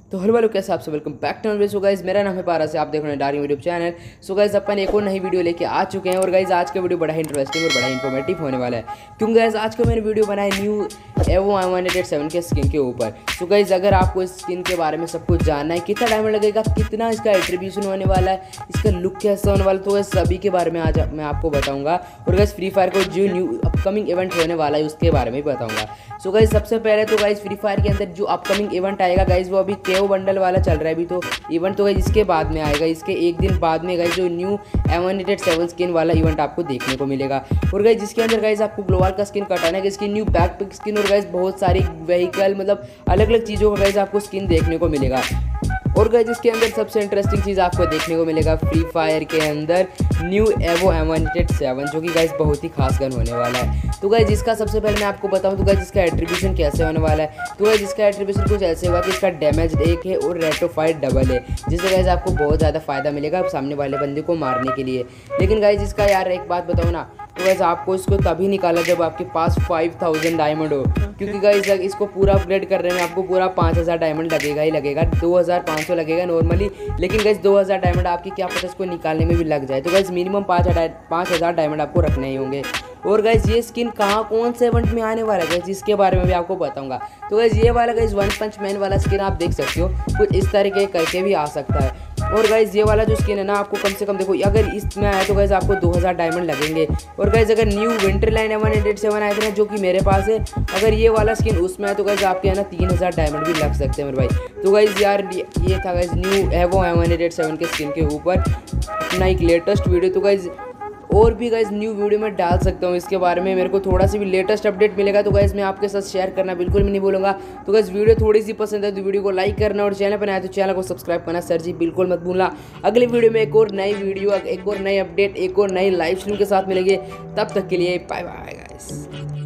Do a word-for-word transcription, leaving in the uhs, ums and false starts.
तो हेलो वालों, कैसे आप सब, welcome back to so guys. मेरा नाम है पारस, आप देख रहे हैं Darking YouTube channel. So guys अपन एक और नई वीडियो लेके आ चुके हैं और गाइज आज का वीडियो बड़ा ही इंटरेस्टिंग और बड़ा ही इन्फॉर्मेटिव होने वाला है, क्योंकि गाइज आज का मैंने वीडियो बनाया new Evo M one eight seven के स्किन के ऊपर। सो गाइज अगर आपको इस स्किन के बारे में सब कुछ जानना है, कितना डायमंड लगेगा, कितना इसका एट्रीब्यूशन होने वाला है, इसका लुक कैसा होने वाला है, तो गाइज सभी के बारे में आज मैं आपको बताऊँगा। और गाइज फ्री फायर को जो न्यू अपकमिंग इवेंट होने वाला है उसके बारे में बताऊँगा। सो गाइज सबसे पहले तो गाइज फ्री फायर के अंदर जो अपकमिंग इवेंट आएगा गाइज वो अभी केओ बंडल वाला चल रहा है अभी, तो इवेंट तो गाइज इसके बाद में आएगा, इसके एक दिन बाद में गाइज जो new M one eight seven skin वाला इवेंट आपको देखने को मिलेगा। और गाइज जिसके अंदर गाइज आपको ग्लोवाल का स्किन, कटाना का skin, new backpack skin और गाइज बहुत सारी व्हीकल मतलब अलग अलग चीज़ों का गाइज आपको स्किन देखने को मिलेगा। और गाइज इसके अंदर सबसे इंटरेस्टिंग चीज़ आपको देखने को मिलेगा फ्री फायर के अंदर new Evo M one eight seven, जो कि गाइज बहुत ही खास गन होने वाला है। तो गाइज इसका सबसे पहले मैं आपको बताऊं तो गाइज इसका एट्रीब्यूशन कैसे होने वाला है। तो गाइज इसका एट्रीब्यूशन कुछ ऐसे होगा कि इसका डैमेज एक है और रेट ऑफ फायर डबल है, जिससे गाइज आपको बहुत ज़्यादा फायदा मिलेगा सामने वाले बंदे को मारने के लिए। लेकिन गाइज इसका यार एक बात बताओ ना, तो गाइज आपको इसको तभी निकाला जब आपके पास फाइव थाउजेंड डायमंड हो, क्योंकि गाइज इसको पूरा अपग्रेड करने में आपको पूरा पाँच हज़ार डायमंड लगेगा ही लगेगा, दो हज़ार पाँच सौ लगेगा नॉर्मली। लेकिन गाइज दो हज़ार डायमंड आपकी क्या पता इसको निकालने में भी लग जाए, तो गाइज मिनिमम पाँच हज़ार पाँच हज़ार डायमंड आपको रखने ही होंगे। और गाइज ये स्किन कहाँ कौन से इवेंट में आने वाला है गाइज इसके बारे में भी आपको बताऊंगा। तो गाइज ये वाला गाइज वन पंच मैन वाला स्किन आप देख सकते हो, कुछ इस तरीके करके भी आ सकता है। और गाइज ये वाला जो स्किन है ना, आपको कम से कम देखो अगर इसमें आया तो गाइज आपको दो हज़ार डायमंड लगेंगे। और गाइज अगर new winter line M one eight seven आए थे ना, जो कि मेरे पास है, अगर ये वाला स्किन उसमें आए तो गाइज आपके है ना तीन हज़ार डायमंड भी लग सकते हैं मेरे भाई। तो गाइज यार ये था guys new Evo M one eight seven के स्किन के ऊपर अपना एक लेटेस्ट वीडियो। तो गाइज और भी गाइज न्यू वीडियो में डाल सकता हूँ इसके बारे में, मेरे को थोड़ा सा भी लेटेस्ट अपडेट मिलेगा तो गाइज मैं आपके साथ शेयर करना बिल्कुल भी नहीं भूलूंगा। तो गाइज वीडियो थोड़ी सी पसंद है तो वीडियो को लाइक करना और चैनल पर आया तो चैनल को सब्सक्राइब करना सर जी बिल्कुल मत भूलना। अगले वीडियो में एक और नई वीडियो, एक और नई अपडेट, एक और नई लाइव स्ट्रीम के साथ मिलेंगे। तब तक के लिए बाय बाय गाइज।